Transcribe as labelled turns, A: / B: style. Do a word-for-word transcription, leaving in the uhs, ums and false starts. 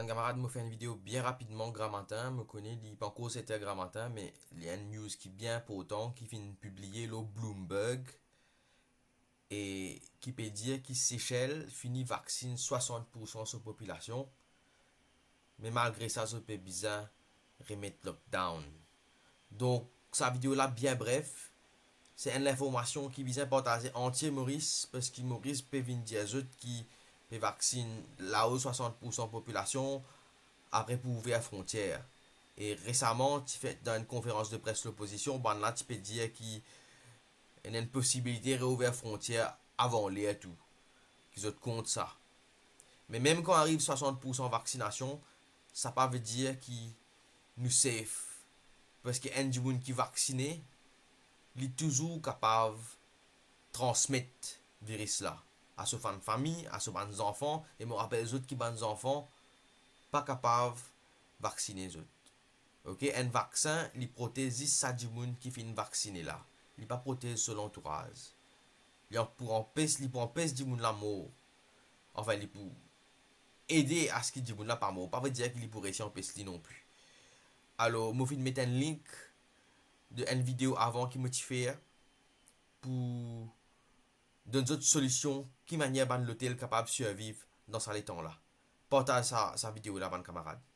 A: Ben camarade me fait une vidéo bien rapidement grammatin, me connaît, il pas encore c'était grammatin, mais il y a une news qui bien pourtant, qui vient de publier le Bloomberg, et qui peut dire que Seychelles finit vaccine soixante pour cent de sa population, mais malgré ça, ça peut bizarre, remettre lockdown. Donc, sa vidéo là, bien bref, c'est une information qui vient partager entier Maurice, parce que Maurice peut venir dire qui peut vaccine là-haut soixante pour cent de population, après pour ouvrir la frontière. Et récemment, tu fais dans une conférence de presse l'opposition, ben là tu peux dire qu'il y a une possibilité de réouvrir la frontière avant les et tout. Qu'ils autres comptent ça. Mais même quand arrive soixante pour cent vaccination, ça ne veut pas dire qu'il nous safe. Parce que un gens qui est vacciné, il est toujours capable de transmettre le virus là. À ce fan de famille, à ce ban enfants, et me rappelle les autres qui ban enfants, pas capable de vacciner les autres. Ok, un vaccin, il protège ça du monde qui finit vacciné là. Il pas protège son entourage. Il pour empêcher, il pour empêcher du monde la mort. Enfin, il pour aider à ce qu'il du monde là pas mort. Pas veut dire qu'il pourrait essayer empêcher non plus. Alors, moi, je vais mettre un link de une vidéo avant qui motive pour donner d'autres solutions qui manière ban l'hôtel capable de survivre dans ce temps là. Partage sa, sa vidéo là, ban camarade.